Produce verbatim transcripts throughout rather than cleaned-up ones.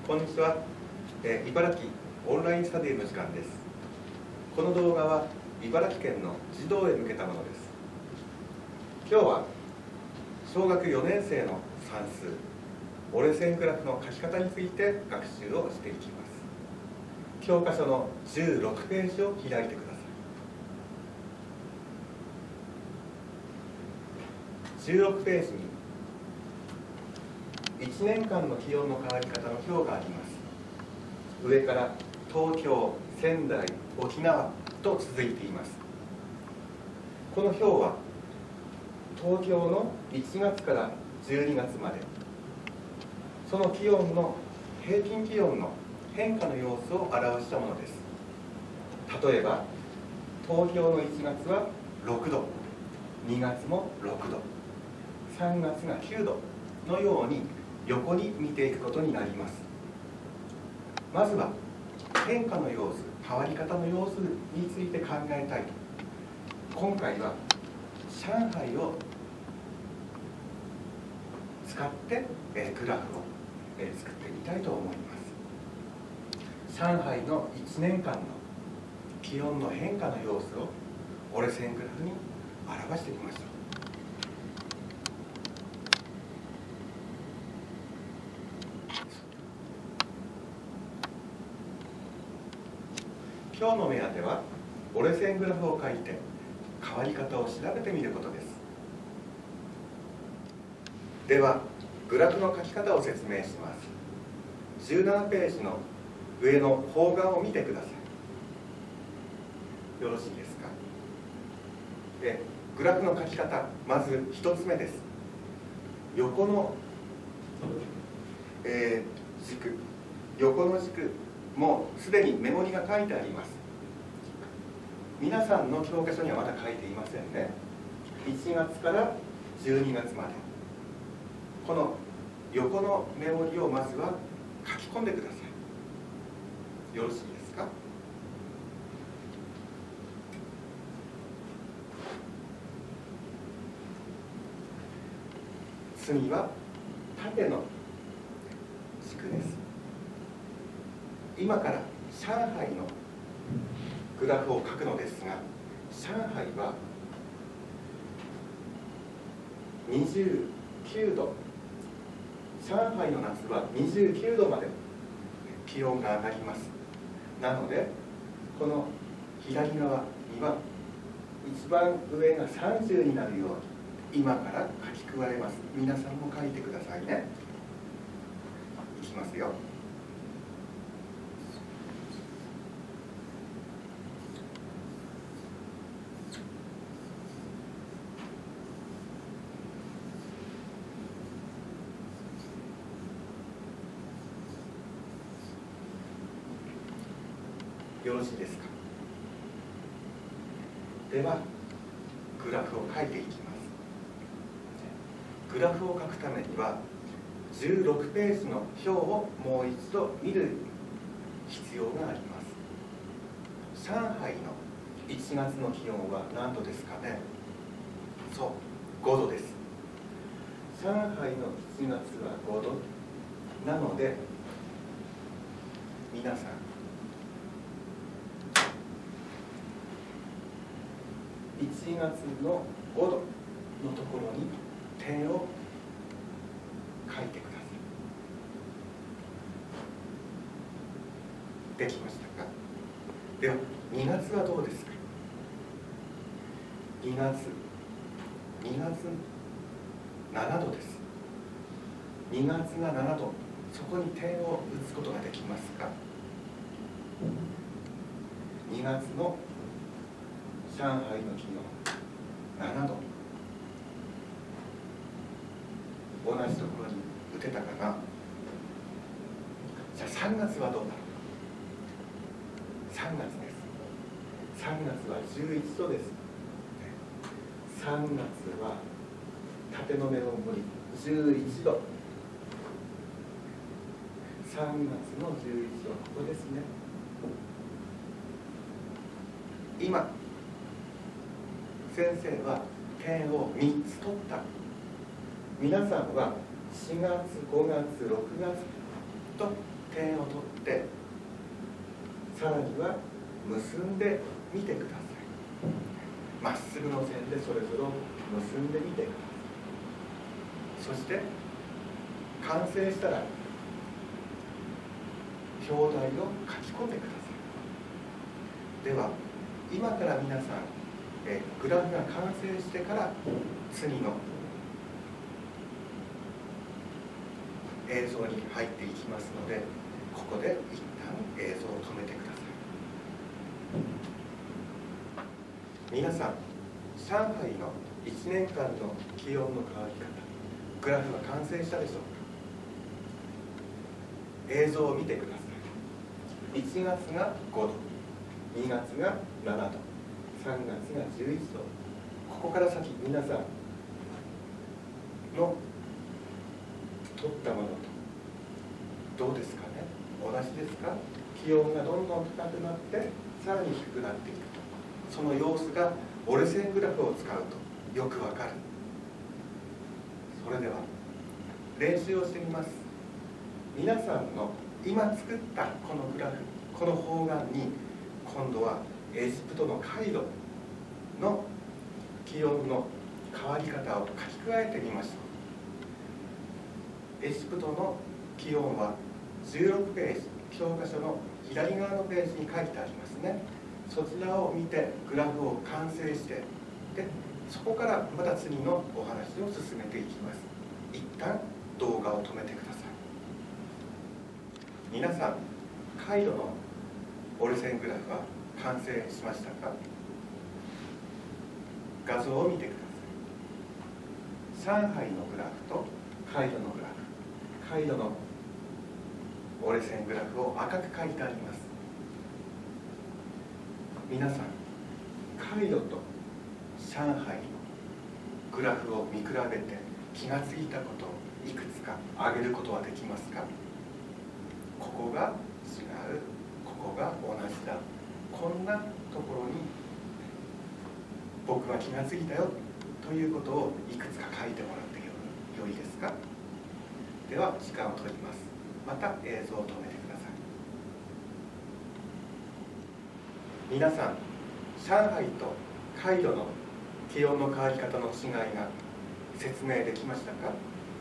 こんにちは、えー、茨城オンラインスタディの時間です。この動画は茨城県の児童へ向けたものです。今日は小学よねん生の算数折れ線グラフの書き方について学習をしていきます。教科書のじゅうろくページを開いてください。じゅうろくページにいちねんかんの気温の変わり方の表があります。上から東京、仙台、沖縄と続いています。この表は東京のいちがつからじゅうにがつまで、その気温の平均気温の変化の様子を表したものです。例えば東京のいちがつはろくど、にがつもろくど、さんがつがきゅうどのように横に見ていくことになります。まずは変化の様子、変わり方の様子について考えたいと、今回は上海を使ってグラフを作ってみたいと思います。上海のいちねんかんの気温の変化の様子を折れ線グラフに表してみました。今日の目当ては折れ線グラフを書いて変わり方を調べてみることです。ではグラフの書き方を説明します。じゅうななページの上の方眼を見てください。よろしいですか。でグラフの書き方、まずひとつめです。横の、えー、軸横の軸もうすでに目盛りが書いてあります。皆さんの教科書にはまだ書いていませんね。いちがつからじゅうにがつまで、この横の目盛りをまずは書き込んでください。よろしいですか。次は縦の軸です。今から上海のグラフを書くのですが、上海はにじゅうきゅうど、上海の夏はにじゅうきゅうどまで気温が上がります。なのでこの左側には一番上がさんじゅうになるように今から書き加えます。皆さんも書いてくださいね。いきますよ。よろしいですか。ではグラフを書いていきます。グラフを書くためにはじゅうろくページの表をもう一度見る必要があります。上海のいちがつの気温は何度ですかね。そう、ごどです。上海のいちがつはごどなので、皆さんいちがつのごどのところに点を書いてください。できましたか。ではにがつはどうですか。にがつにがつななどです。にがつがななど、そこに点を打つことができますか。にがつの上海の気温ななど、同じところに打てたかな。じゃあさんがつはどうだろう。さんがつです。さんがつはじゅういちどです。さんがつは縦の目の盛りじゅういちど、さんがつのじゅういちどはここですね。今先生は点をみっつ取った。皆さんはしがつ、ごがつ、ろくがつと点を取ってさらには結んでみてください。まっすぐの線でそれぞれを結んでみてください。そして完成したら表題を書き込んでください。では今から皆さんえグラフが完成してから次の映像に入っていきますので、ここで一旦映像を止めてください。皆さん、上海のいちねんかんの気温の変わり方、グラフが完成したでしょうか。映像を見てください。いちがつがごど、にがつがななど、さんがつがじゅういちど、ここから先皆さんの取ったものとどうですかね。同じですか。気温がどんどん高くなってさらに低くなっていく、その様子が折れ線グラフを使うとよくわかる。それでは練習をしてみます。皆さんの今作ったこのグラフ、この方眼に今度はエジプトのカイロの気温の変わり方を書き加えてみました。エジプトの気温はじゅうろくページ、教科書の左側のページに書いてありますね。そちらを見てグラフを完成して、でそこからまた次のお話を進めていきます。一旦動画を止めてください。皆さん、カイロの折れ線グラフは完成しましたか。画像を見てください。上海のグラフとカイロのグラフ、カイロの折れ線グラフを赤く書いてあります。皆さん、カイロと上海のグラフを見比べて気がついたことをいくつか挙げることはできますか。ここが違う、ここが同じだ、こんなところに僕は気がついたよということをいくつか書いてもらってよいですか。では時間を取ります。また映像を止めてください。皆さん、上海とカイロの気温の変わり方の違いが説明できましたか。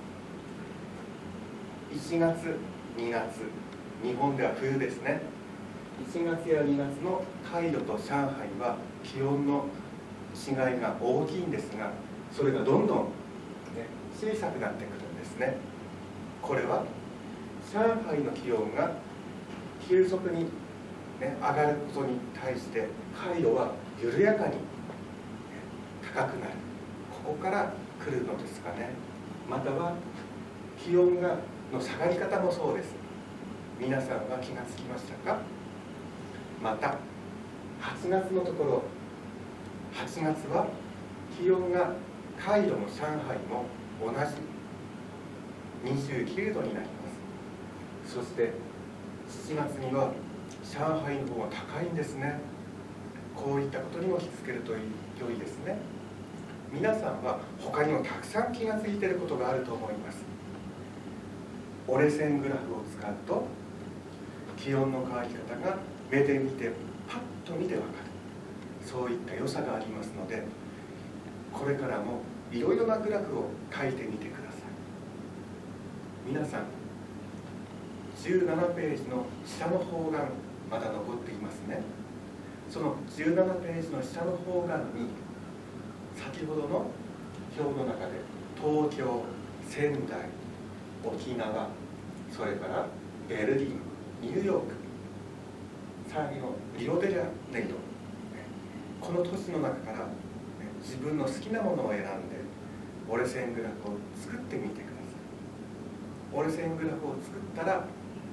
いちがつ、にがつ、日本では冬ですね。いちがつやにがつのカイロと上海は気温の違いが大きいんですが、それがどんどん、ね、小さくなってくるんですね。これは上海の気温が急速に、ね、上がることに対してカイロは緩やかに、ね、高くなる、ここから来るのですかね。または気温がの下がり方もそうです。皆さんは気がつきましたか。またはちがつのところ、はちがつは気温がカイロも上海も同じにじゅうきゅうどになります。そしてしちがつには上海の方が高いんですね。こういったことにも気づけると良いですね。皆さんは他にもたくさん気がついていることがあると思います。折れ線グラフを使うと気温の変わり方が目で見てパッと見てわかる、そういった良さがありますので、これからもいろいろなグラフを書いてみてください。皆さん、じゅうななページの下の方眼まだ残っていますね。そのじゅうななページの下の方眼に先ほどの表の中で東京、仙台、沖縄、それからベルリン、ニューヨーク、さらにのリオデジャネイロ、この都市の中から自分の好きなものを選んで折れ線グラフを作ってみてください。折れ線グラフを作ったら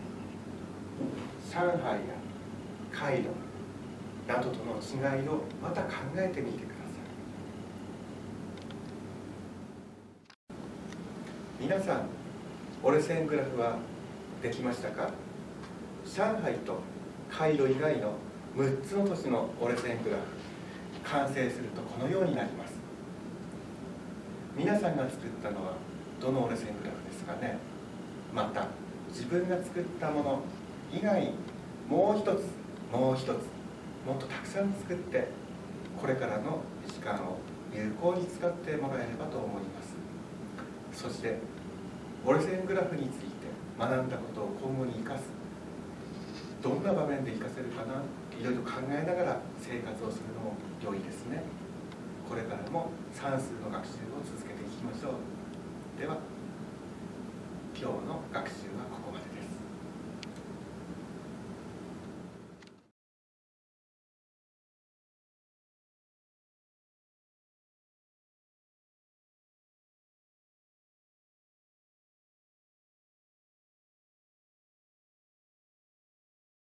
上海やカイロなどとの違いをまた考えてみてください。皆さん、折れ線グラフはできましたか。上海とカイロ以外のむっつの都市の折れ線グラフ完成するとこのようになります。皆さんが作ったのはどの折れ線グラフですかね。また自分が作ったもの以外にもう一つもう一つもっとたくさん作って、これからの時間を有効に使ってもらえればと思います。そして折れ線グラフについて学んだことを今後に生かす、どんな場面で活かせるかな、いろいろ考えながら生活をするのも良いですね。これからも算数の学習を続けていきましょう。では今日の学習はここまで。